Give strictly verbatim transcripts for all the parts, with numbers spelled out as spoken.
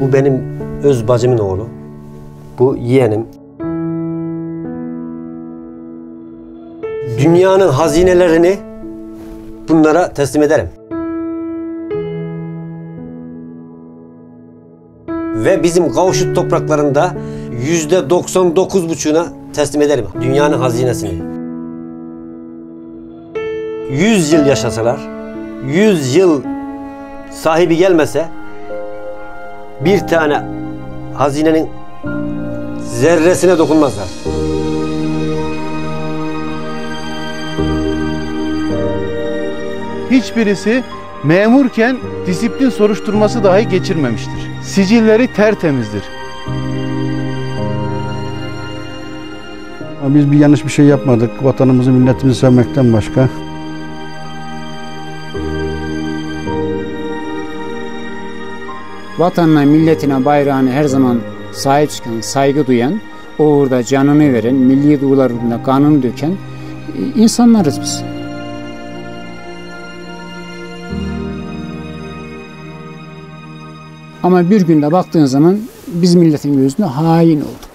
Bu benim öz bacımın oğlu. Bu yeğenim. Dünyanın hazinelerini bunlara teslim ederim. Ve bizim Kavuşut topraklarında yüzde doksan dokuz buçuğuna teslim ederim dünyanın hazinesini. Yüz yıl yaşasalar, yüz yıl sahibi gelmese bir tane hazinenin zerresine dokunmazlar. Hiçbirisi memurken disiplin soruşturması dahi geçirmemiştir. Sicilleri tertemizdir. Biz bir yanlış bir şey yapmadık. Vatanımızı, milletimizi sevmekten başka. Vatanına, milletine, bayrağına her zaman sahip çıkan, saygı duyan, o uğurda canını veren, milli duygular uğruna kanını döken insanlarız biz. Ama bir günde baktığın zaman biz milletin gözünde hain olduk.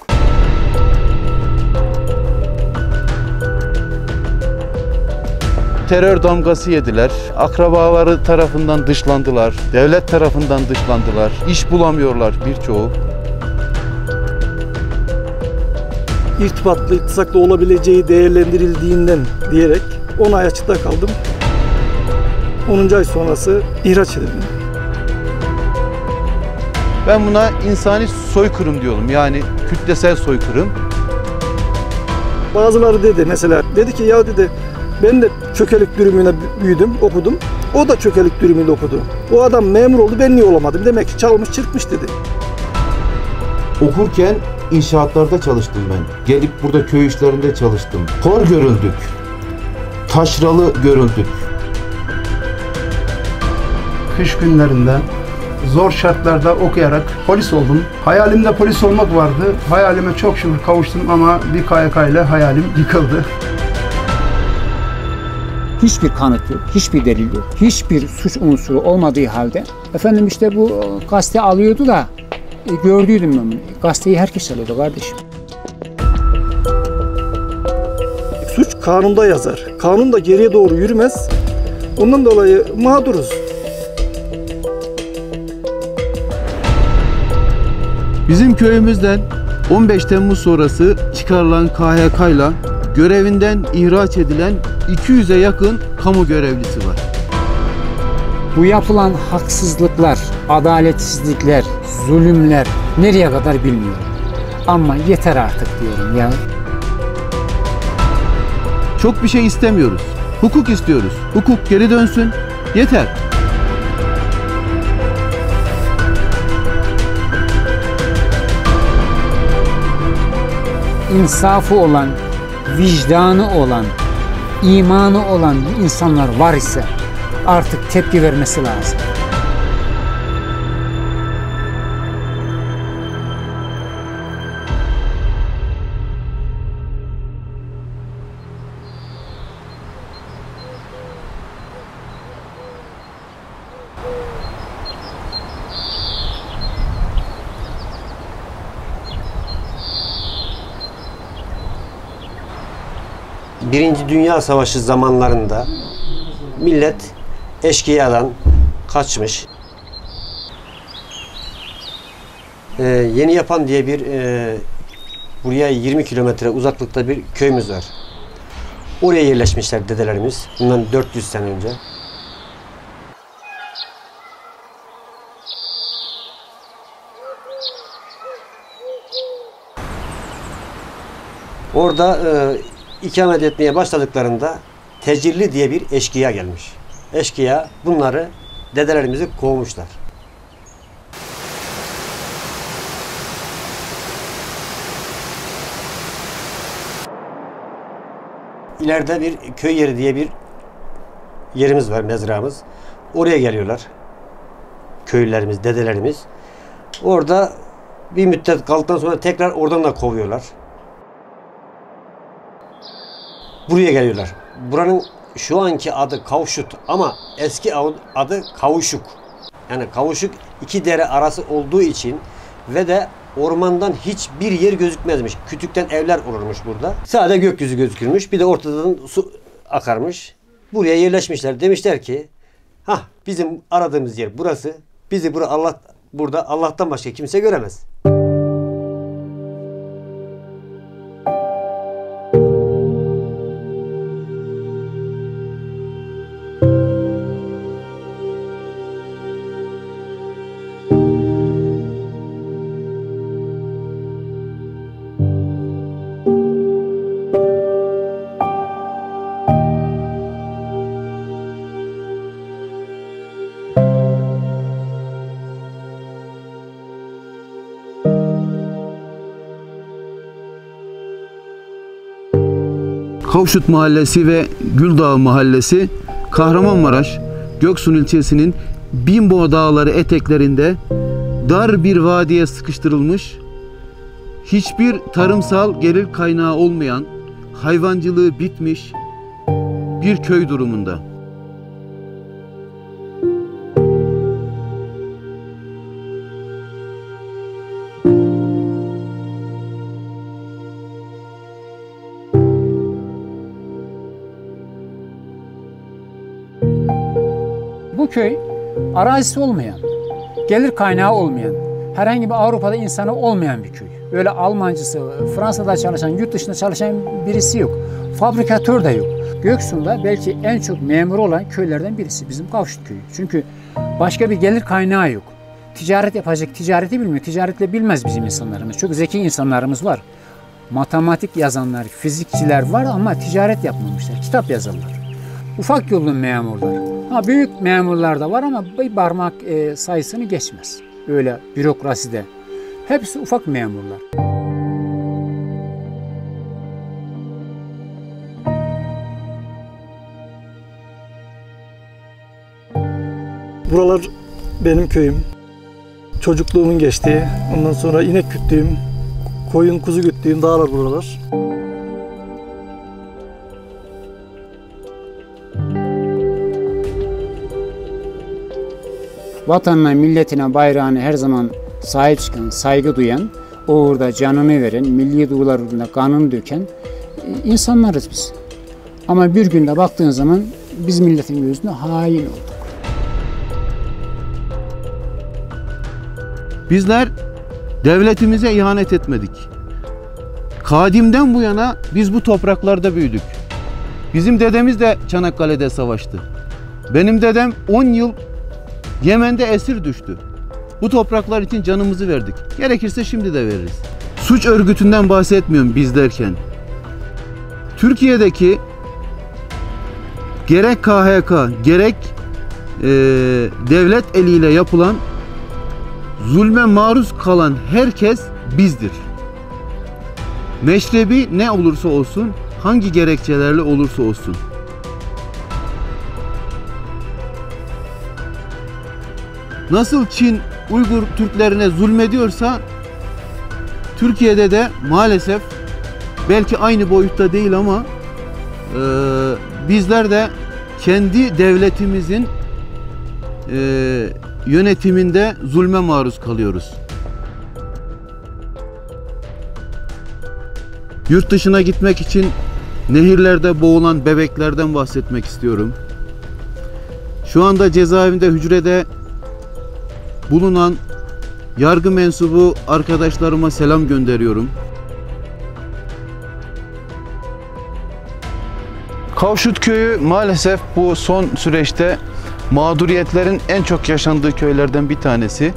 Terör damgası yediler, akrabaları tarafından dışlandılar, devlet tarafından dışlandılar, iş bulamıyorlar birçoğu. İrtibatlı, iltisaklı olabileceği değerlendirildiğinden diyerek on ay açıkta kaldım. onuncu ay sonrası ihraç edildim. Ben buna insani soykırım diyorum, yani kütlesel soykırım. Bazıları dedi mesela, dedi ki ya dedi ben de çökelik dürümüne büyüdüm, okudum. O da çökelik dürümüyle okudu. O adam memur oldu, ben niye olamadım? Demek ki çalmış çırpmış dedi. Okurken inşaatlarda çalıştım ben. Gelip burada köy işlerinde çalıştım. Hor görüldük. Taşralı görüldük. Kış günlerinde zor şartlarda okuyarak polis oldum. Hayalimde polis olmak vardı. Hayalime çok şükür kavuştum ama bir K Y K ile hayalim yıkıldı. Hiçbir kanıt yok, hiçbir delil yok, hiçbir suç unsuru olmadığı halde efendim işte bu gazete alıyordu da e, gördüydüm ben. Gazeteyi herkes alıyordu kardeşim. Suç kanunda yazar. Kanun da geriye doğru yürümez. Ondan dolayı mağduruz. Bizim köyümüzden on beş Temmuz sonrası çıkarılan K H K ile görevinden ihraç edilen iki yüze yakın kamu görevlisi var. Bu yapılan haksızlıklar, adaletsizlikler, zulümler nereye kadar bilmiyorum. Ama yeter artık diyorum ya. Çok bir şey istemiyoruz. Hukuk istiyoruz. Hukuk geri dönsün. Yeter. İnsafı olan, vicdanı olan, imanı olan insanlar var ise artık tepki vermesi lazım. Birinci Dünya Savaşı zamanlarında millet eşkıyadan kaçmış. Ee, Yeni Yapan diye bir e, buraya yirmi kilometre uzaklıkta bir köyümüz var. Oraya yerleşmişler dedelerimiz. Bundan dört yüz sene önce. Orada e, ikamet etmeye başladıklarında Tecirli diye bir eşkıya gelmiş. Eşkıya bunları, dedelerimizi kovmuşlar. İleride bir köy yeri diye bir yerimiz var, mezramız. Oraya geliyorlar. Köylülerimiz, dedelerimiz. Orada bir müddet kaldıktan sonra tekrar oradan da kovuyorlar. Buraya geliyorlar. Buranın şu anki adı Kavşut ama eski adı Kavuşuk. Yani Kavuşuk iki dere arası olduğu için ve de ormandan hiçbir yer gözükmezmiş. Kütükten evler olurmuş burada. Sadece gökyüzü gözükürmüş. Bir de ortadan su akarmış. Buraya yerleşmişler. Demişler ki, ha bizim aradığımız yer burası. Bizi burada Allah burada Allah'tan başka kimse göremez. Kavşut Mahallesi ve Güldağ Mahallesi Kahramanmaraş, Göksun ilçesinin Binbo Dağları eteklerinde dar bir vadiye sıkıştırılmış, hiçbir tarımsal gelir kaynağı olmayan, hayvancılığı bitmiş bir köy durumunda. Bu köy arazisi olmayan, gelir kaynağı olmayan, herhangi bir Avrupa'da insanı olmayan bir köy. Öyle Almancısı, Fransa'da çalışan, yurt dışında çalışan birisi yok. Fabrikatör de yok. Göksu'nda belki en çok memuru olan köylerden birisi bizim Kavşut köyü. Çünkü başka bir gelir kaynağı yok. Ticaret yapacak, ticareti bilmiyor. Ticaretle bilmez bizim insanlarımız. Çok zeki insanlarımız var. Matematik yazanlar, fizikçiler var ama ticaret yapmamışlar. Kitap yazarlar. Ufak yolun memurları. Ha, büyük memurlar da var ama bir parmak e, sayısını geçmez. Öyle bürokraside. Hepsi ufak memurlar. Buralar benim köyüm. Çocukluğumun geçtiği, ondan sonra inek güttüğüm, koyun kuzu güttüğüm dağlar buralar. Vatanına, milletine, bayrağına her zaman sahip çıkan, saygı duyan, o uğurda canını veren, milli duygular uğruna kanını döken insanlarız biz. Ama bir günde baktığın zaman biz milletin gözünde hain olduk. Bizler devletimize ihanet etmedik. Kadimden bu yana biz bu topraklarda büyüdük. Bizim dedemiz de Çanakkale'de savaştı. Benim dedem on yıl Yemen'de esir düştü. Bu topraklar için canımızı verdik. Gerekirse şimdi de veririz. Suç örgütünden bahsetmiyorum biz derken. Türkiye'deki gerek K H K, gerek e, devlet eliyle yapılan zulme maruz kalan herkes bizdir. Meşrebi ne olursa olsun, hangi gerekçelerle olursa olsun. Nasıl Çin Uygur Türklerine zulmediyorsa Türkiye'de de maalesef belki aynı boyutta değil ama e, bizler de kendi devletimizin e, yönetiminde zulme maruz kalıyoruz. Yurt dışına gitmek için nehirlerde boğulan bebeklerden bahsetmek istiyorum. Şu anda cezaevinde hücrede bulunan yargı mensubu arkadaşlarıma selam gönderiyorum. Kavşut köyü maalesef bu son süreçte mağduriyetlerin en çok yaşandığı köylerden bir tanesi.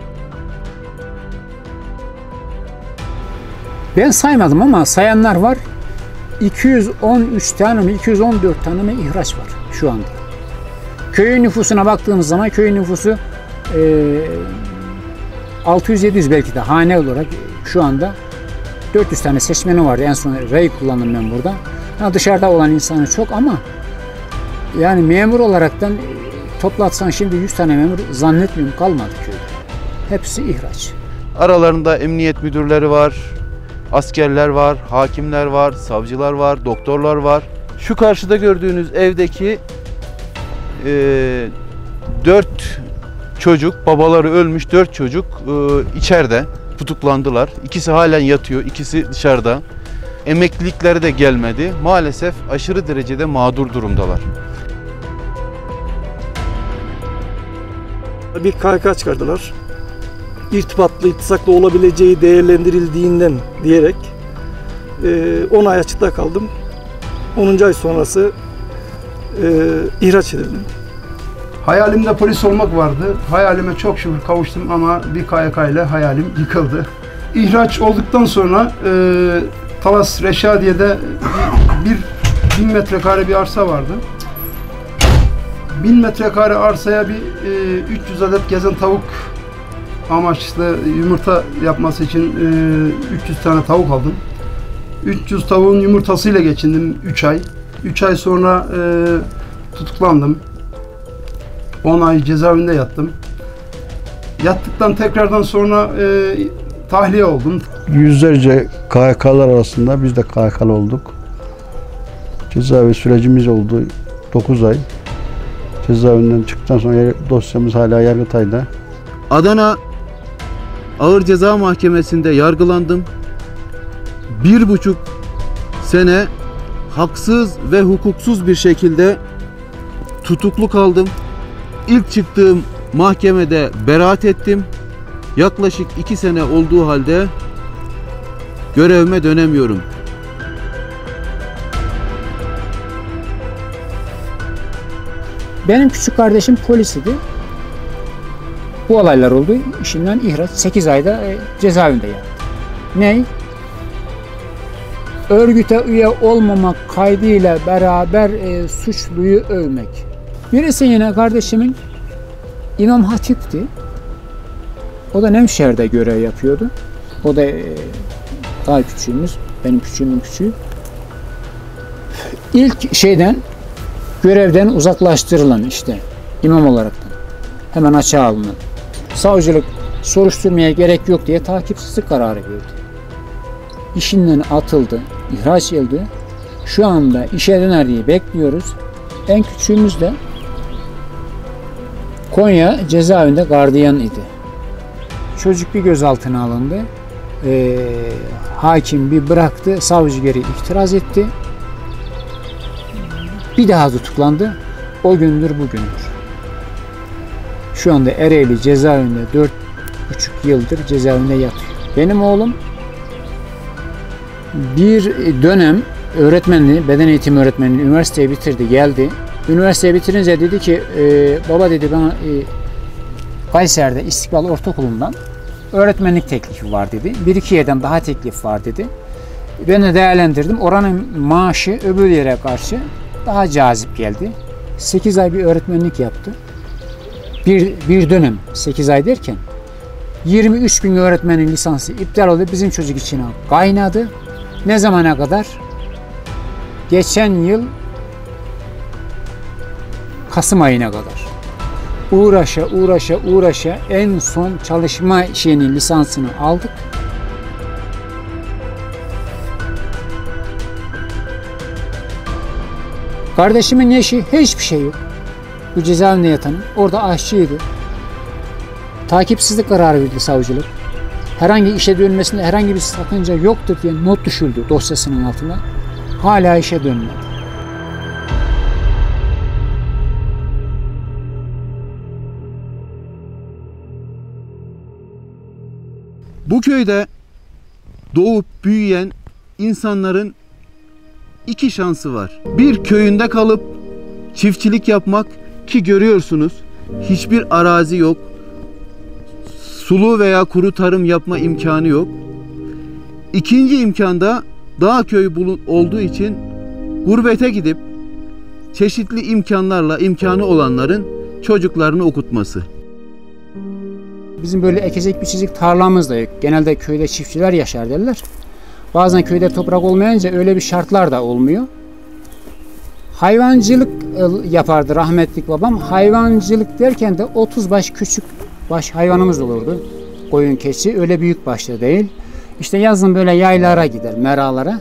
Ben saymadım ama sayanlar var. iki yüz on üç tane mi, iki yüz on dört tane mi ihraç var şu anda. Köyün nüfusuna baktığımız zaman köyün nüfusu e, altı yüz yedi yüz belki de hane olarak şu anda dört yüz tane seçmeni vardı. En son rey kullandım ben burada. Ha, dışarıda olan insanı çok ama yani memur olaraktan toplatsan şimdi yüz tane memur zannetmiyorum kalmadı köyde. Hepsi ihraç. Aralarında emniyet müdürleri var, askerler var, hakimler var, savcılar var, doktorlar var. Şu karşıda gördüğünüz evdeki e, dört çocuk, babaları ölmüş dört çocuk e, içeride tutuklandılar. İkisi halen yatıyor, ikisi dışarıda. Emeklilikleri de gelmedi. Maalesef aşırı derecede mağdur durumdalar. Bir K H K çıkardılar. İrtibatlı, iltisaklı olabileceği değerlendirildiğinden diyerek on ay açıkta kaldım. onuncu ay sonrası e, ihraç edildim. Hayalimde polis olmak vardı. Hayalime çok şükür kavuştum ama bir K Y K ile hayalim yıkıldı. İhraç olduktan sonra e, Talas Reşadiye'de bir bin metrekare bir arsa vardı. bin metrekare arsaya bir e, üç yüz adet gezen tavuk amaçlı yumurta yapması için e, üç yüz tane tavuk aldım. üç yüz tavuğun yumurtasıyla geçindim üç ay. üç ay sonra e, tutuklandım. on ay cezaevinde yattım. Yattıktan tekrardan sonra e, tahliye oldum. Yüzlerce K H K'lar arasında biz de K H K'lı olduk. Cezaevi sürecimiz oldu dokuz ay. Cezaevinden çıktıktan sonra dosyamız hala Yargıtay'da. Adana Ağır Ceza Mahkemesi'nde yargılandım. Bir buçuk sene haksız ve hukuksuz bir şekilde tutuklu kaldım. İlk çıktığım mahkemede beraat ettim. Yaklaşık iki sene olduğu halde görevime dönemiyorum. Benim küçük kardeşim polis idi. Bu olaylar oldu. İşinden ihraç. sekiz ayda e, cezaevinde yattı. Ney? Örgüte üye olmamak kaydıyla beraber e, suçluyu övmek. Birisi yine kardeşimin İmam Hatip'ti. O da Nevşehir'de görev yapıyordu. O da e, daha küçüğümüz. Benim küçüğümün küçüğü. İlk şeyden görevden uzaklaştırılan işte imam olaraktan. Hemen açığa alınan. Savcılık soruşturmaya gerek yok diye takipsizlik kararı verdi. İşinden atıldı, ihraç edildi. Şu anda işe döner diye bekliyoruz. En küçüğümüz de Konya cezaevinde gardiyan idi. Çocuk bir gözaltına alındı. Ee, hakim bir bıraktı, savcı geri itiraz etti. Bir daha tutuklandı. O gündür bugündür. Şu anda Ereğli cezaevinde dört buçuk yıldır cezaevinde yatıyor. Benim oğlum bir dönem öğretmenliği, beden eğitimi öğretmenliği üniversiteyi bitirdi, geldi. Üniversiteyi bitirince dedi ki e, baba dedi bana e, Kayseri'de İstikbal Ortaokulu'ndan öğretmenlik teklifi var dedi. Bir iki yerden daha teklif var dedi. Ben de değerlendirdim. Oranın maaşı öbür yere karşı daha cazip geldi. sekiz ay bir öğretmenlik yaptı. Bir, bir dönem sekiz ay derken yirmi üç bin öğretmenin lisansı iptal oldu. Bizim çocuk içine kaynadı. Ne zamana kadar? Geçen yıl Kasım ayına kadar. Uğraşa uğraşa uğraşa en son çalışma şeyinin lisansını aldık. Kardeşimin eşi hiçbir şey yok. Bu cezaevinde yatanın. Orada aşçıydı. Takipsizlik kararı verdi savcılık. Herhangi işe dönmesinde herhangi bir sakınca yoktur diye not düşüldü dosyasının altına. Hala işe dönmedi. Bu köyde doğup büyüyen insanların iki şansı var. Bir, köyünde kalıp çiftçilik yapmak ki görüyorsunuz hiçbir arazi yok. Sulu veya kuru tarım yapma imkanı yok. İkinci imkanda dağ köyü olduğu için gurbete gidip çeşitli imkanlarla imkanı olanların çocuklarını okutması. Bizim böyle ekecek biçecek tarlamız da yok. Genelde köyde çiftçiler yaşar derler. Bazen köyde toprak olmayınca öyle bir şartlar da olmuyor. Hayvancılık yapardı rahmetlik babam. Hayvancılık derken de otuz baş küçük baş hayvanımız olurdu. Koyun, keçi, öyle büyük başta değil. İşte yazın böyle yaylara gider, meralara.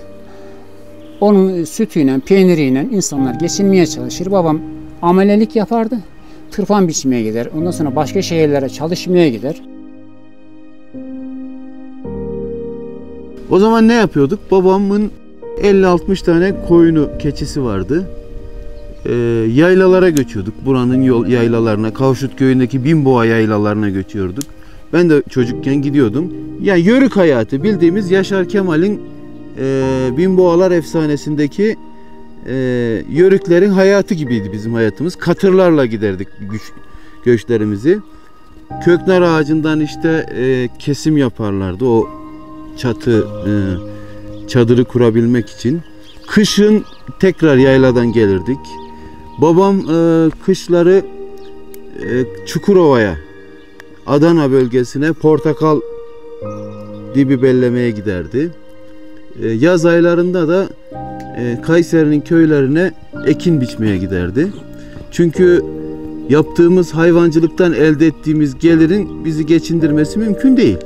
Onun sütüyle, peyniriyle insanlar geçinmeye çalışır. Babam amelelik yapardı. tırpan biçmeye gider. Ondan sonra başka şehirlere çalışmaya gider. O zaman ne yapıyorduk? Babamın elli altmış tane koyunu, keçisi vardı. Ee, yaylalara göçüyorduk. Buranın yol yaylalarına, Kavşut köyündeki Binboğa yaylalarına göçüyorduk. Ben de çocukken gidiyordum. Yani yörük hayatı, bildiğimiz Yaşar Kemal'in e, Binboğalar efsanesindeki e, yörüklerin hayatı gibiydi bizim hayatımız. Katırlarla giderdik güç, göçlerimizi. Köknar ağacından işte e, kesim yaparlardı. O çatı e, çadırı kurabilmek için. Kışın tekrar yayladan gelirdik. Babam e, kışları e, Çukurova'ya, Adana bölgesine portakal dibi bellemeye giderdi. E, yaz aylarında da e, Kayseri'nin köylerine ekin biçmeye giderdi. Çünkü yaptığımız hayvancılıktan elde ettiğimiz gelirin bizi geçindirmesi mümkün değil.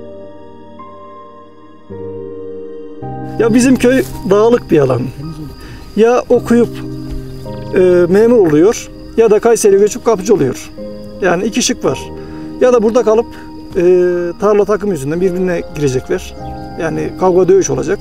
Ya bizim köy dağlık bir alan. Ya okuyup e, memur oluyor ya da Kayseri'ye göçüp kapıcı oluyor. Yani iki şık var. Ya da burada kalıp e, tarla takım yüzünden birbirine girecekler. Yani kavga dövüş olacak.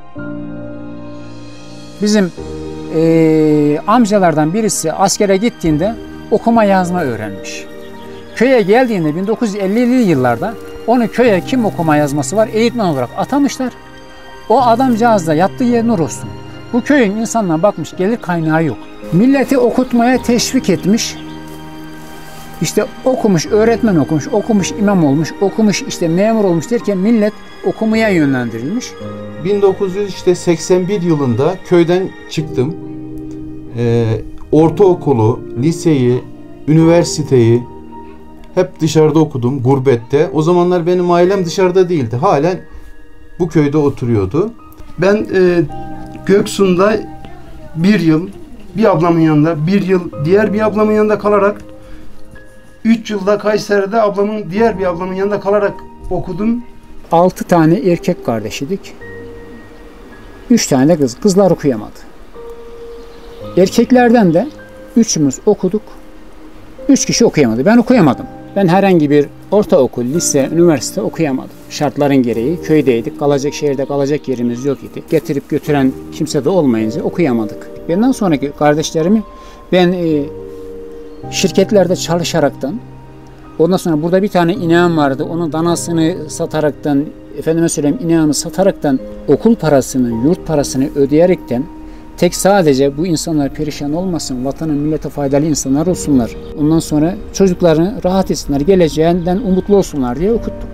Bizim e, amcalardan birisi askere gittiğinde okuma yazma öğrenmiş. Köye geldiğinde bin dokuz yüz ellili yıllarda onu köye kim okuma yazması var eğitmen olarak atamışlar. O adamcağız da yattığı yer nur olsun. Bu köyün insanına bakmış, gelir kaynağı yok. Milleti okutmaya teşvik etmiş. İşte okumuş, öğretmen okumuş, okumuş imam olmuş, okumuş işte memur olmuş derken millet okumaya yönlendirilmiş. bin dokuz yüz seksen bir yılında köyden çıktım. Ee, ortaokulu, liseyi, üniversiteyi hep dışarıda okudum, gurbette. O zamanlar benim ailem dışarıda değildi. Halen bu köyde oturuyordu. Ben e, Göksu'nda bir yıl bir ablamın yanında, bir yıl diğer bir ablamın yanında kalarak, üç yılda Kayseri'de ablamın diğer bir ablamın yanında kalarak okudum. Altı tane erkek kardeşidik. Üç tane de kız. Kızlar okuyamadı. Erkeklerden de üçümüz okuduk. Üç kişi okuyamadı. Ben okuyamadım. Ben herhangi bir ortaokul, lise, üniversite okuyamadım. Şartların gereği köydeydik. Kalacak şehirde kalacak yerimiz yok idi. Getirip götüren kimse de olmayınca okuyamadık. Benden sonraki kardeşlerimi ben e, şirketlerde çalışaraktan, ondan sonra burada bir tane ineğim vardı. Onun danasını sataraktan, efendime söyleyeyim ineğimi sataraktan, okul parasını, yurt parasını ödeyerekten, tek sadece bu insanlar perişan olmasın, vatanın millete faydalı insanlar olsunlar. Ondan sonra çocuklarını rahat etsinler, geleceğinden umutlu olsunlar diye okuttuk.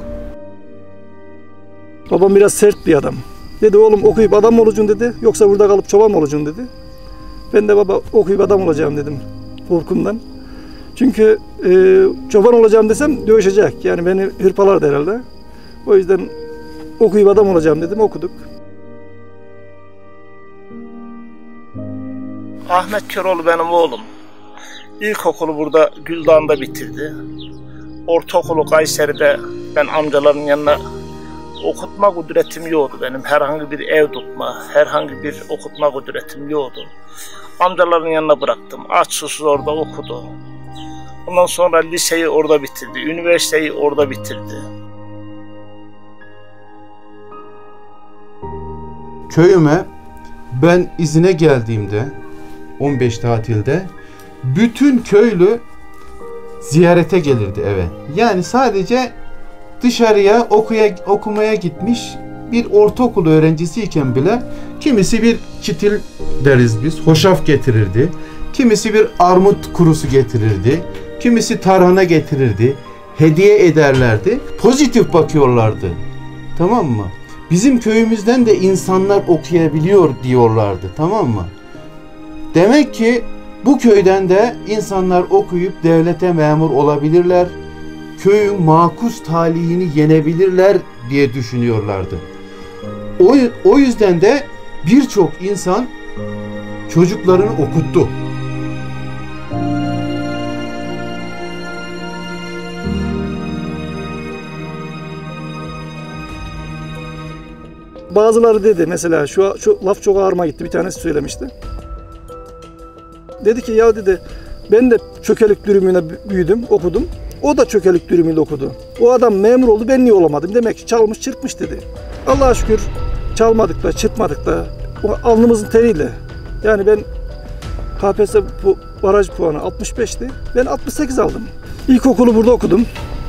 Babam biraz sert bir adam. Dedi oğlum okuyup adam mı olacaksın dedi. Yoksa burada kalıp çoban mı olacaksın dedi. Ben de baba okuyup adam olacağım dedim korkumdan. Çünkü e, çoban olacağım desem dövüşecek. Yani beni hırpalardı herhalde. O yüzden okuyup adam olacağım dedim, okuduk. Ahmet Köroğlu benim oğlum. İlkokulu burada Güldağ'da bitirdi. Ortaokulu Kayseri'de ben amcaların yanına okutma kudretim yoktu benim. Herhangi bir ev tutma, herhangi bir okutma kudretim yoktu. Amcaların yanına bıraktım. Aç susuz orada okudu. Ondan sonra liseyi orada bitirdi. Üniversiteyi orada bitirdi. Köyüme ben izine geldiğimde on beş tatilde bütün köylü ziyarete gelirdi eve. Yani sadece dışarıya okuya, okumaya gitmiş bir ortaokul öğrencisiyken bile kimisi bir çitil deriz biz, hoşaf getirirdi. Kimisi bir armut kurusu getirirdi. Kimisi tarhana getirirdi. Hediye ederlerdi. Pozitif bakıyorlardı. Tamam mı? Bizim köyümüzden de insanlar okuyabiliyor diyorlardı. Tamam mı? Demek ki bu köyden de insanlar okuyup devlete memur olabilirler. Köyün makus talihini yenebilirler diye düşünüyorlardı. O, o yüzden de birçok insan çocuklarını okuttu. Bazıları dedi mesela şu, şu laf çok ağırıma gitti, bir tanesi söylemişti. Dedi ki ya dedi Ben de çökelik dürümüne büyüdüm, okudum. O da çökelik dürümüyle okudu. O adam memur oldu, ben niye olamadım? Demek ki çalmış, çırpmış dedi. Allah'a şükür çalmadık da, çırpmadık da. O alnımızın teriyle. Yani ben K P S S bu baraj puanı altmış beşti. Ben altmış sekiz aldım. İlkokulu burada okudum.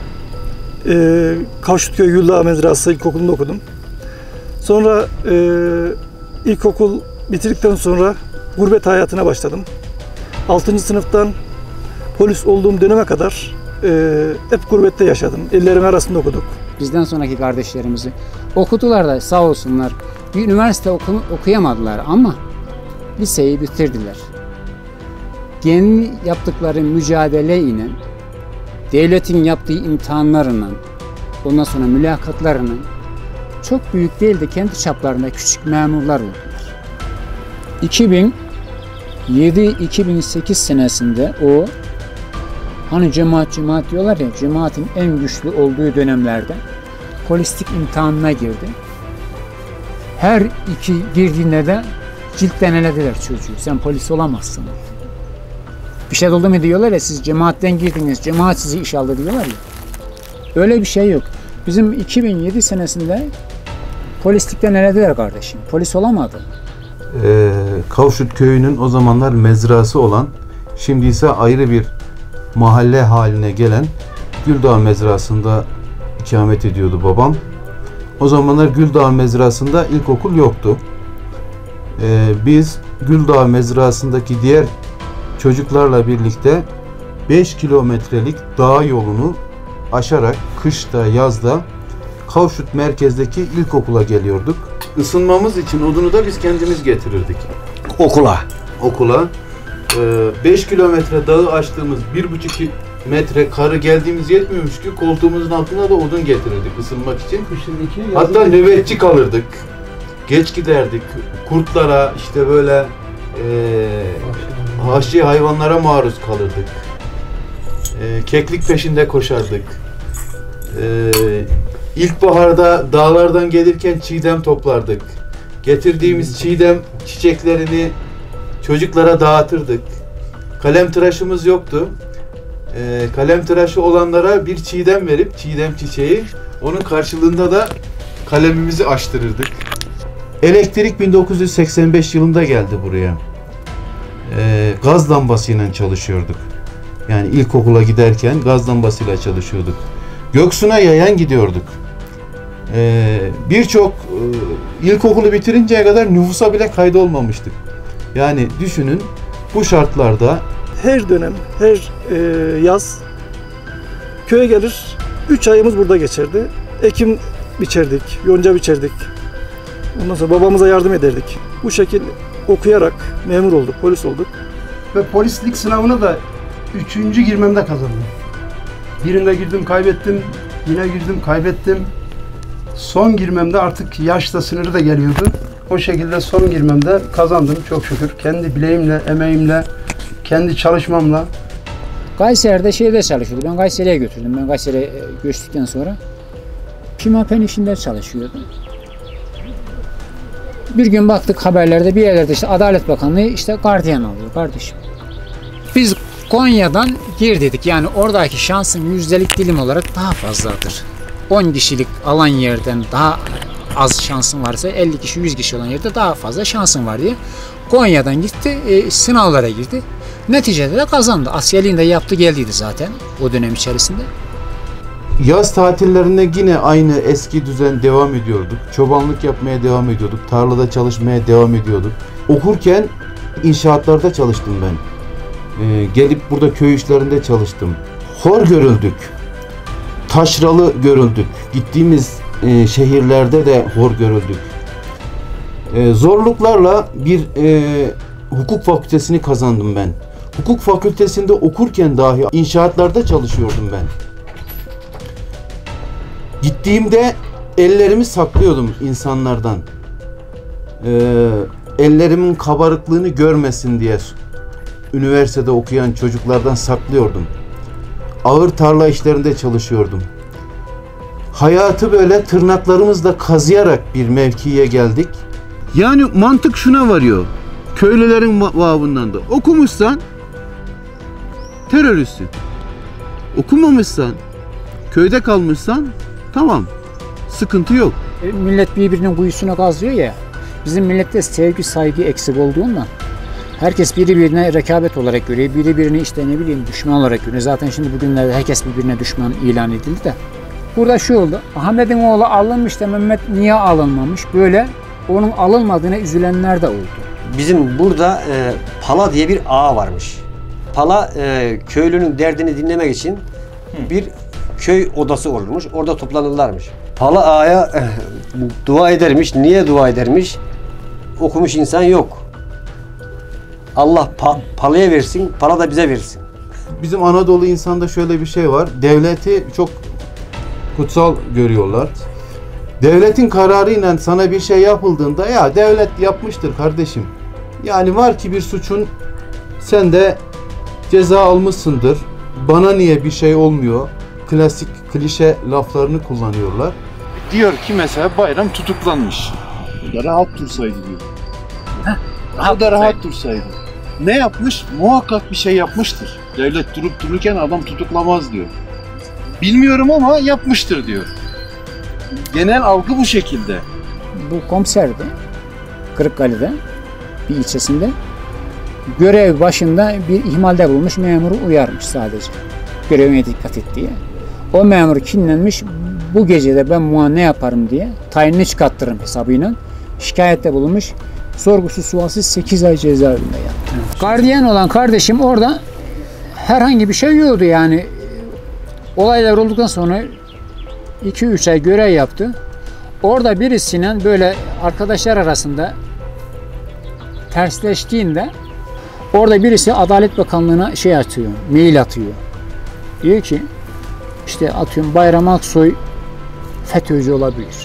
Ee, Kavşutköy Güldağ Mezrası İlkokulu'nda okudum. Sonra e, ilkokul bitirdikten sonra gurbet hayatına başladım. altıncı sınıftan polis olduğum döneme kadar e, hep gurbette yaşadım. Ellerin arasında okuduk. Bizden sonraki kardeşlerimizi okudular da sağ olsunlar. Bir üniversite oku, okuyamadılar ama liseyi bitirdiler. Kendi yaptıkları mücadeleyle, devletin yaptığı imtihanlarla, ondan sonra mülakatlarla çok büyük değil de kendi çaplarında küçük memurlar oldular. iki bin yedi iki bin sekiz senesinde o hani cemaat cemaat diyorlar ya, cemaatin en güçlü olduğu dönemlerde polislik imtihanına girdi. Her iki girdiğinde de ciltten elediler çocuğu. Sen polis olamazsın. Bir şey oldu mu diyorlar ya, siz cemaatten girdiniz, cemaat sizi iş aldı diyorlar ya. Öyle bir şey yok. Bizim iki bin yedi senesinde polislikten elediler kardeşim. Polis olamadı. Ee, Kavşut köyünün o zamanlar mezrası olan, şimdi ise ayrı bir mahalle haline gelen Güldağ mezrasında ikamet ediyordu babam. O zamanlar Güldağ mezrasında ilkokul yoktu. Ee, biz Güldağ mezrasındaki diğer çocuklarla birlikte beş kilometrelik dağ yolunu aşarak kışta yazda Kavşut merkezdeki ilkokula geliyorduk. Isınmamız için odunu da biz kendimiz getirirdik. Okula. Okula. beş kilometre dağı açtığımız bir buçuk metre karı geldiğimiz yetmiyormuş ki koltuğumuzun altına da odun getirirdik ısınmak için. Hatta nöbetçi kalırdık. Geç giderdik. Kurtlara, işte böyle e, vahşi hayvanlara maruz kalırdık. E, keklik peşinde koşardık. E, İlkbaharda dağlardan gelirken çiğdem toplardık. Getirdiğimiz çiğdem çiçeklerini çocuklara dağıtırdık. Kalem tıraşımız yoktu. Ee, kalem tıraşı olanlara bir çiğdem verip, çiğdem çiçeği, onun karşılığında da kalemimizi açtırırdık. Elektrik bin dokuz yüz seksen beş yılında geldi buraya. Ee, gaz lambasıyla çalışıyorduk. Yani ilkokula giderken gaz lambasıyla çalışıyorduk. Göksu'na yayan gidiyorduk. Ee, Birçok e, ilkokulu bitirinceye kadar nüfusa bile kaydolmamıştık. Yani düşünün, bu şartlarda Her dönem, her e, yaz köye gelir, üç ayımız burada geçerdi. Ekim biçerdik, yonca biçerdik. Ondan sonra babamıza yardım ederdik. Bu şekilde okuyarak memur olduk, polis olduk. Ve polislik sınavına da üçüncü girmemde kazandım. Birinde girdim, kaybettim. Yine girdim, kaybettim. Son girmemde artık yaşta sınırı da geliyordu. O şekilde son girmemde kazandım çok şükür. Kendi bileğimle, emeğimle, kendi çalışmamla. Kayseri'de şeyde çalışıyordu. Ben Kayseri'ye götürdüm. Ben Kayseri'ye göçtükten sonra pimapen işinde çalışıyordum. Bir gün baktık haberlerde, bir yerlerde işte Adalet Bakanlığı işte gardiyan alıyor kardeşim. Biz Konya'dan gir dedik. Yani oradaki şansın yüzdelik dilim olarak daha fazladır. on kişilik alan yerden daha az şansın varsa elli kişi, yüz kişi olan yerde daha fazla şansın var diye. Konya'dan gitti, e, sınavlara girdi. Neticede de kazandı. Askerliğini de yaptı, geldiydi zaten o dönem içerisinde. yaz tatillerinde yine aynı eski düzen devam ediyorduk. Çobanlık yapmaya devam ediyorduk. Tarlada çalışmaya devam ediyorduk. Okurken inşaatlarda çalıştım ben. Ee, gelip burada köy işlerinde çalıştım. Hor görüldük. Taşralı görüldük. Gittiğimiz e, şehirlerde de hor görüldük. E, zorluklarla bir e, hukuk fakültesini kazandım ben. Hukuk fakültesinde okurken dahi inşaatlarda çalışıyordum ben. Gittiğimde ellerimi saklıyordum insanlardan. Ee, ellerimin kabarıklığını görmesin diye üniversitede okuyan çocuklardan saklıyordum. Ağır tarla işlerinde çalışıyordum. Hayatı böyle tırnaklarımızla kazıyarak bir mevkiye geldik. Yani mantık şuna varıyor. Köylülerin babından da okumuşsan teröristsin. Okumamışsan, köyde kalmışsan tamam, sıkıntı yok. E, millet birbirinin kuyusuna kazıyor ya. Bizim millette sevgi, saygı eksik olduğundan herkes birbirine rekabet olarak görüyor. Biri birini işte ne bileyim düşman olarak görüyor. Zaten şimdi bugünlerde herkes birbirine düşman ilan edildi de. Burada şu oldu. Ahmet'in oğlu alınmış da Mehmet niye alınmamış? Böyle onun alınmadığına üzülenler de oldu. Bizim burada e, Pala diye bir ağa varmış. Pala e, köylünün derdini dinlemek için bir köy odası olurmuş. Orada toplanırlarmış. Pala ağaya e, dua edermiş. Niye dua edermiş? Okumuş insan yok. Allah pa Pala'ya versin, Pala da bize versin. Bizim Anadolu insanda şöyle bir şey var. Devleti çok kutsal görüyorlar. Devletin kararıyla sana bir şey yapıldığında ya devlet yapmıştır kardeşim. Yani var ki bir suçun, sen de ceza almışsındır. Bana niye bir şey olmuyor? Klasik klişe laflarını kullanıyorlar. Diyor ki mesela Bayram tutuklanmış. O da rahat dursaydı diyor. Heh, o da rahat dursaydı. Ne yapmış? Muhakkak bir şey yapmıştır. Devlet durup dururken adam tutuklamaz diyor. Bilmiyorum ama yapmıştır diyor. Genel algı bu şekilde. Bu komiserdi. Kırıkkale'de bir ilçesinde. Görev başında bir ihmalde bulmuş, memuru uyarmış sadece. Görevine dikkat et diye. O memur kinlenmiş, bu gecede ben muayene yaparım diye tayinini çıkarttırırım hesabıyla şikayette bulunmuş. Sorgusuz sualsiz sekiz ay cezaevinde yattı. Gardiyan olan kardeşim orada herhangi bir şey yoktu yani. Olaylar olduktan sonra iki üç ay görev yaptı. Orada birisiyle böyle arkadaşlar arasında tersleştiğinde orada birisi Adalet Bakanlığı'na şey atıyor, mail atıyor. Diyor ki işte atıyorum Bayram Aksoy FETÖ'cü olabilir.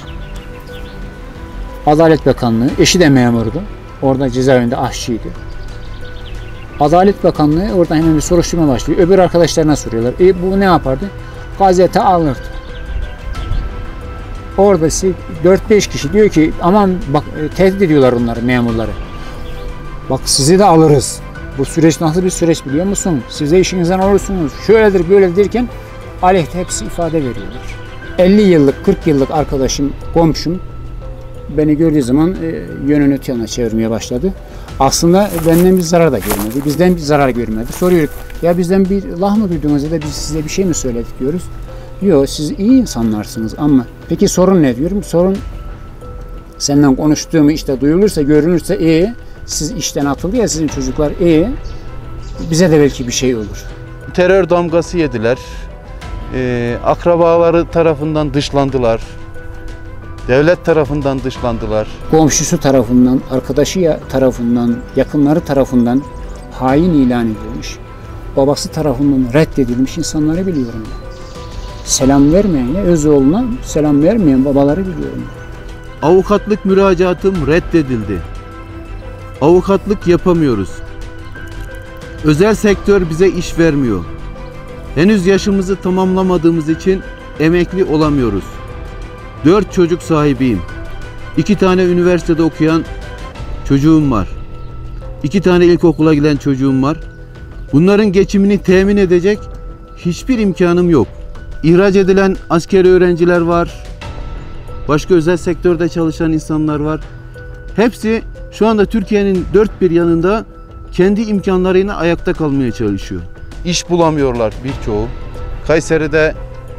Adalet Bakanlığı, eşi de memurdu. Orada cezaevinde aşçıydı. Adalet Bakanlığı oradan hemen bir soruşturma başlıyor. Öbür arkadaşlarına soruyorlar. E bu ne yapardı? Gazete alırdı. Orada dört beş kişi diyor ki aman bak tehdit ediyorlar onları, memurları. Bak sizi de alırız. Bu süreç nasıl bir süreç biliyor musun? Size işinizden olursunuz. Şöyledir böyledir derken aleyhte hepsi ifade veriyorlar. elli yıllık, kırk yıllık arkadaşım, komşum beni gördüğü zaman e, yönünü öte yana çevirmeye başladı. Aslında benden bir zarar da görmedi. Bizden bir zarar görmedi. Soruyoruz. Ya bizden bir laf mı duydunuz ya da biz size bir şey mi söyledik diyoruz. Yok siz iyi insanlarsınız ama peki sorun ne diyorum? Sorun senden konuştuğumu işte duyulursa, görünürse iyi. Siz işten atıldı ya sizin çocuklar iyi. Bize de belki bir şey olur. Terör damgası yediler. Ee, akrabaları tarafından dışlandılar. Devlet tarafından dışlandılar. Komşusu tarafından, arkadaşı tarafından, yakınları tarafından hain ilan edilmiş. Babası tarafından reddedilmiş insanları biliyorum. Selam vermeyen ya öz oğluna selam vermeyen babaları biliyorum. Avukatlık müracaatım reddedildi. Avukatlık yapamıyoruz. Özel sektör bize iş vermiyor. Henüz yaşımızı tamamlamadığımız için emekli olamıyoruz. Dört çocuk sahibiyim. İki tane üniversitede okuyan çocuğum var. İki tane ilkokula giden çocuğum var. Bunların geçimini temin edecek hiçbir imkanım yok. İhraç edilen askeri öğrenciler var. Başka özel sektörde çalışan insanlar var. Hepsi şu anda Türkiye'nin dört bir yanında kendi imkanlarıyla ayakta kalmaya çalışıyor. İş bulamıyorlar birçoğu. Kayseri'de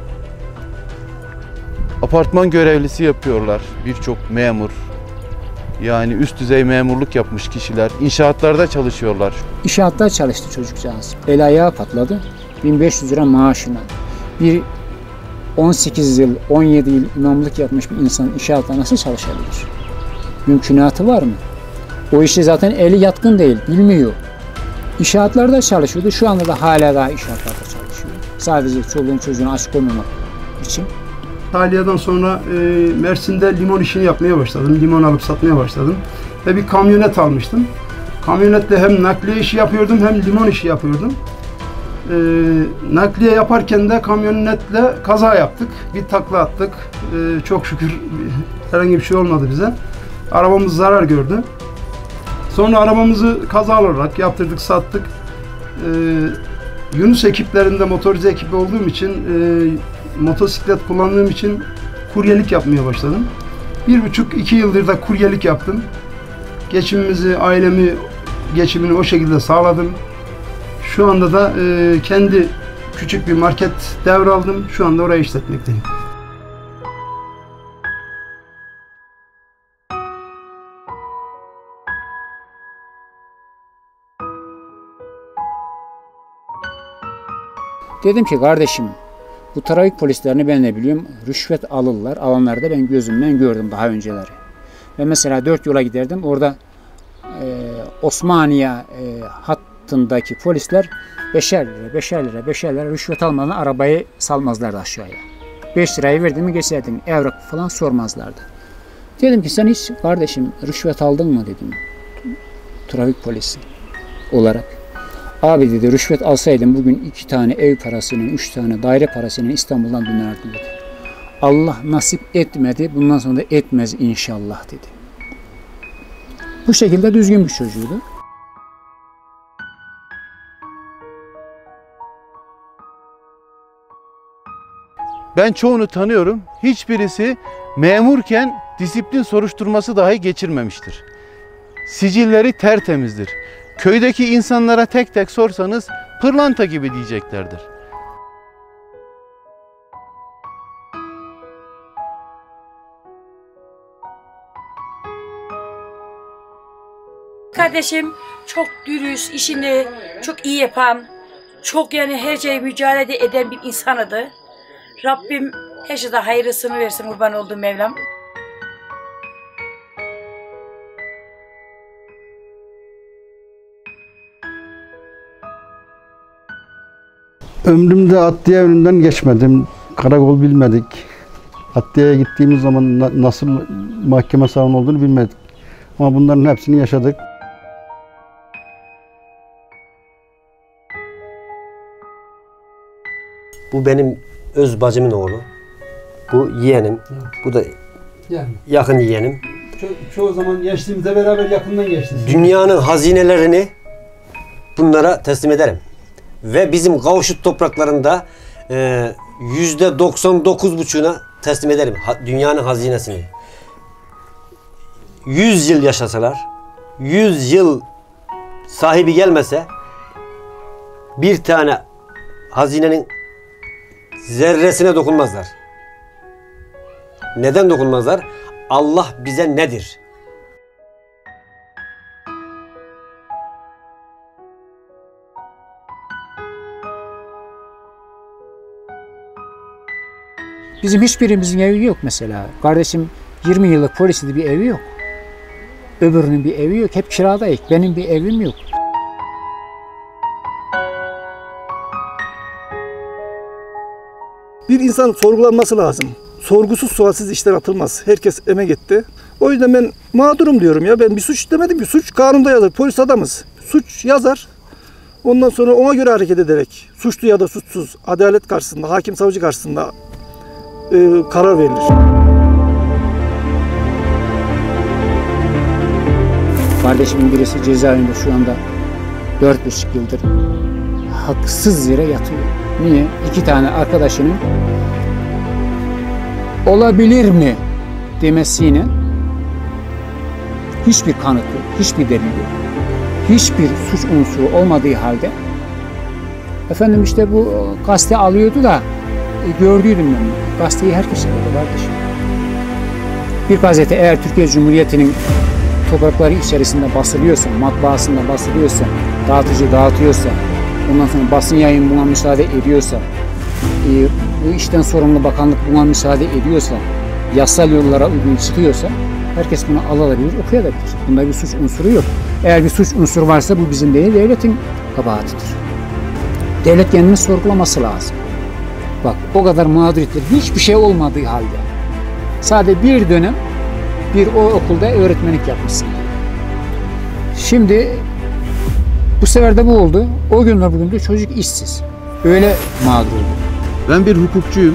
apartman görevlisi yapıyorlar birçok memur. Yani üst düzey memurluk yapmış kişiler. İnşaatlarda çalışıyorlar. İnşaatta çalıştı çocukcağız. El ayağı patladı. bin beş yüz lira maaşına. Bir on sekiz yıl, on yedi yıl imamlık yapmış bir insan inşaatta nasıl çalışabilir? Mümkünatı var mı? O işi zaten eli yatkın değil, bilmiyor. İnşaatlarda çalışıyordu. Şu anda da hala daha inşaatlarda çalışıyor. Sadece çoluğun çocuğunu aç koymamak için. Tahliyeden sonra e, Mersin'de limon işini yapmaya başladım. Limon alıp satmaya başladım. Ve bir kamyonet almıştım. Kamyonetle hem nakliye işi yapıyordum hem limon işi yapıyordum. E, nakliye yaparken de kamyonetle kaza yaptık. Bir takla attık. E, çok şükür herhangi bir şey olmadı bize. Arabamız zarar gördü. Sonra arabamızı kaza olarak yaptırdık, sattık. E, Yunus ekiplerinde motorize ekibi olduğum için, e, motosiklet kullandığım için kuryelik yapmaya başladım. Bir buçuk, iki yıldır da kuryelik yaptım. Geçimimizi, ailemi, geçimini o şekilde sağladım. Şu anda da e, kendi küçük bir market devraldım. Şu anda orayı işletmekteyim. Dedim ki kardeşim, bu trafik polislerini ben de biliyorum, rüşvet alırlar. Alanları da ben gözümden gördüm daha önceleri. Ve mesela dört yola giderdim. Orada e, Osmaniye e, hattındaki polisler beşer lira, beşer lira, beşer lira rüşvet almadan arabayı salmazlardı aşağıya. beş lirayı verdi mi geçerdin. Evrak falan sormazlardı. Dedim ki sen hiç kardeşim rüşvet aldın mı dedim. Trafik polisi olarak. Abi dedi rüşvet alsaydım bugün iki tane ev parasının, üç tane daire parasının İstanbul'dan dönerdim dedi. Allah nasip etmedi, bundan sonra da etmez inşallah dedi. Bu şekilde düzgün bir çocuğuydu. Ben çoğunu tanıyorum. Hiçbirisi memurken disiplin soruşturması dahi geçirmemiştir. Sicilleri tertemizdir. Köydeki insanlara tek tek sorsanız pırlanta gibi diyeceklerdir. Kardeşim çok dürüst, işini çok iyi yapan, çok yani her şeye mücadele eden bir insanıydı. Rabbim her şeyde hayırlısını versin, kurban olduğum Mevlam. Ömrümde adliye önünden geçmedim. Karakol bilmedik. Adliyeye gittiğimiz zaman na- nasıl mahkeme salonu olduğunu bilmedik. Ama bunların hepsini yaşadık. Bu benim öz bacımın oğlu. Bu yeğenim. Bu da Yani yakın yeğenim. ço- çoğu zaman gençliğimizde beraber yakından geçtik. Dünyanın hazinelerini bunlara teslim ederim. Ve bizim Kavuşut topraklarında e, yüzde doksan dokuz buçuğuna teslim ederim ha, dünyanın hazinesini. Yüz yıl yaşasalar, yüz yıl sahibi gelmese bir tane hazinenin zerresine dokunmazlar. Neden dokunmazlar? Allah bize nedir? Bizim hiçbirimizin evi yok mesela. Kardeşim yirmi yıllık polisinde bir evi yok. Öbürünün bir evi yok. Hep kiradayız. Benim bir evim yok. Bir insan sorgulanması lazım. Sorgusuz sualsiz işten atılmaz. Herkes emek etti. O yüzden ben mağdurum diyorum ya. Ben bir suç demedim ki. Suç kanunda yazar. Polis adamız. Suç yazar. Ondan sonra ona göre hareket ederek suçlu ya da suçsuz adalet karşısında, hakim savcı karşısında e, karar verilir. Kardeşimin birisi cezaevinde şu anda dört buçuk yıldır haksız yere yatıyor. Niye? İki tane arkadaşının olabilir mi demesiyle hiçbir kanıtı, hiçbir delili, hiçbir suç unsuru olmadığı halde efendim işte bu gazete alıyordu da e, gördüydüm ben. Gazeteyi herkes alıyordu kardeşim. Bir gazete eğer Türkiye Cumhuriyeti'nin toprakları içerisinde basılıyorsa, matbaasında basılıyorsa, dağıtıcı dağıtıyorsa, ondan sonra basın yayın buna müsaade ediyorsa, e, bu işten sorumlu bakanlık buna müsaade ediyorsa, yasal yollara uygun çıkıyorsa, herkes bunu alabilir, okuyabilir. Bunda bir suç unsuru yok. Eğer bir suç unsuru varsa bu bizim değil, devletin kabahatidir. Devlet kendini sorgulaması lazım. Bak o kadar mağduriyetler, hiçbir şey olmadığı halde, sadece bir dönem bir o okulda öğretmenlik yapmışsın. Şimdi bu sefer de bu oldu. O günler bugün de çocuk işsiz. Öyle mağdur oldu. Ben bir hukukçuyum.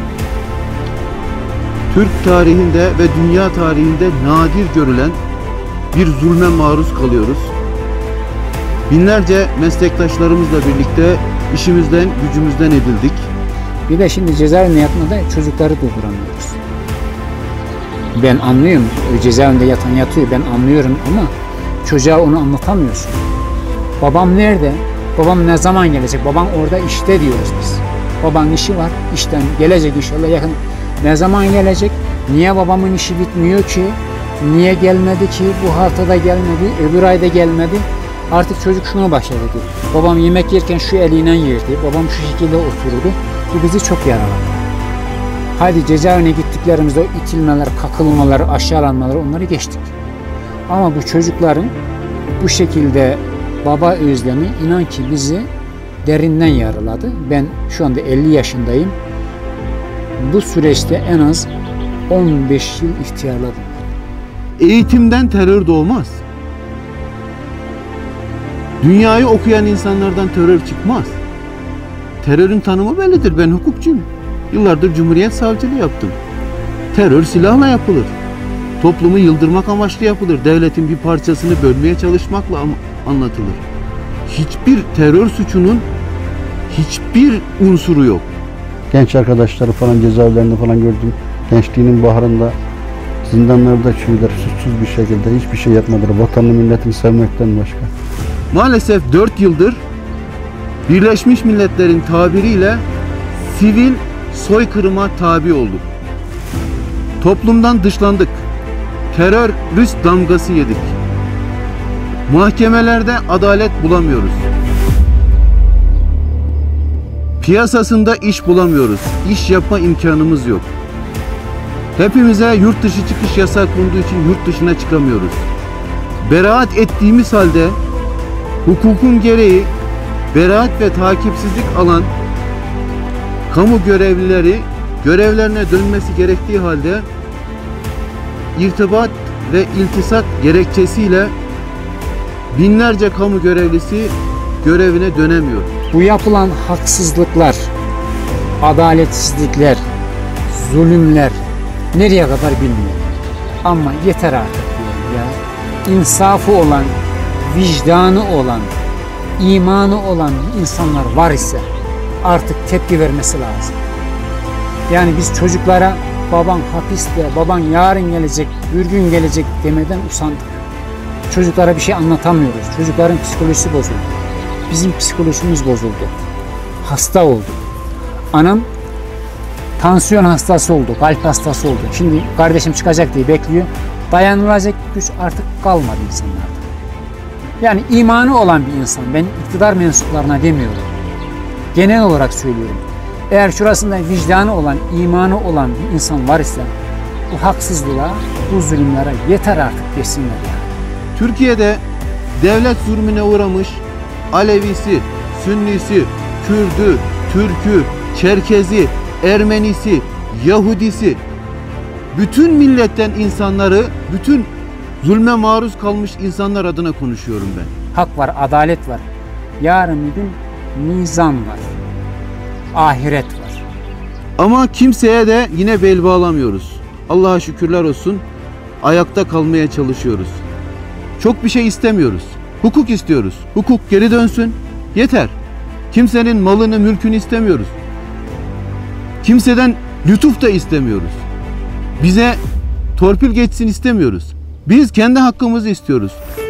Türk tarihinde ve dünya tarihinde nadir görülen bir zulme maruz kalıyoruz. Binlerce meslektaşlarımızla birlikte işimizden, gücümüzden edildik. Bir de şimdi cezaevinde yatmada çocukları durduramıyoruz. Ben anlıyorum, cezaevinde yatan yatıyor, ben anlıyorum ama çocuğa onu anlatamıyorsun. Babam nerede? Babam ne zaman gelecek? Babam orada işte diyoruz biz. Babanın işi var, işten gelecek inşallah yakın. Ne zaman gelecek? Niye babamın işi bitmiyor ki? Niye gelmedi ki? Bu haftada gelmedi, öbür ayda gelmedi. Artık çocuk şuna başladı. Babam yemek yerken şu eliyle yerdi, babam şu şekilde otururdu. Bu bizi çok yaraladı. Hadi cezaevine gittiklerimizde o itilmeler, kakılmalar, aşağılanmalar onları geçtik. Ama bu çocukların bu şekilde baba özlemi inan ki bizi derinden yaraladı. Ben şu anda elli yaşındayım. Bu süreçte en az on beş yıl ihtiyarladım. Eğitimden terör doğmaz. Dünyayı okuyan insanlardan terör çıkmaz. Terörün tanımı bellidir. Ben hukukçuyum. Yıllardır Cumhuriyet savcılığı yaptım. Terör silahla yapılır. Toplumu yıldırmak amaçlı yapılır. Devletin bir parçasını bölmeye çalışmakla anlatılır. Hiçbir terör suçunun hiçbir unsuru yok. Genç arkadaşları falan cezaevlerinde falan gördüm. Gençliğinin baharında zindanlarda çürüdüler suçsuz bir şekilde. Hiçbir şey yapmadılar. Vatanını milletini sevmekten başka. Maalesef dört yıldır Birleşmiş Milletler'in tabiriyle sivil soykırıma tabi olduk. Toplumdan dışlandık. Terörist damgası yedik. Mahkemelerde adalet bulamıyoruz. Piyasasında iş bulamıyoruz. İş yapma imkanımız yok. Hepimize yurt dışı çıkış yasağı konduğu için yurt dışına çıkamıyoruz. Beraat ettiğimiz halde hukukun gereği beraat ve takipsizlik alan kamu görevlileri görevlerine dönmesi gerektiği halde irtibat ve iltisak gerekçesiyle binlerce kamu görevlisi görevine dönemiyor. Bu yapılan haksızlıklar, adaletsizlikler, zulümler nereye kadar bilmiyorum. Ama yeter artık diyorum ya. İnsafı olan, vicdanı olan, imanı olan insanlar var ise artık tepki vermesi lazım. Yani biz çocuklara baban hapiste, baban yarın gelecek, bir gün gelecek demeden usandık. Çocuklara bir şey anlatamıyoruz. Çocukların psikolojisi bozuldu. Bizim psikolojimiz bozuldu. Hasta oldu. Anam tansiyon hastası oldu, kalp hastası oldu. Şimdi kardeşim çıkacak diye bekliyor. Dayanılacak güç artık kalmadı insanlarda. Yani imanı olan bir insan, ben iktidar mensuplarına demiyorum. Genel olarak söylüyorum. Eğer şurasında vicdanı olan, imanı olan bir insan var ise bu haksızlığa, bu zulümlere yeter artık desinler yani. Türkiye'de devlet zulmüne uğramış Alevisi, Sünnisi, Kürdü, Türkü, Çerkezi, Ermenisi, Yahudisi, bütün milletten insanları, bütün zulme maruz kalmış insanlar adına konuşuyorum ben. Hak var, adalet var. Yarın bir gün mizan var. Ahiret var. Ama kimseye de yine bel bağlamıyoruz. Allah'a şükürler olsun. Ayakta kalmaya çalışıyoruz. Çok bir şey istemiyoruz. Hukuk istiyoruz. Hukuk geri dönsün. Yeter. Kimsenin malını, mülkünü istemiyoruz. Kimseden lütuf da istemiyoruz. Bize torpil geçsin istemiyoruz. Biz kendi hakkımızı istiyoruz.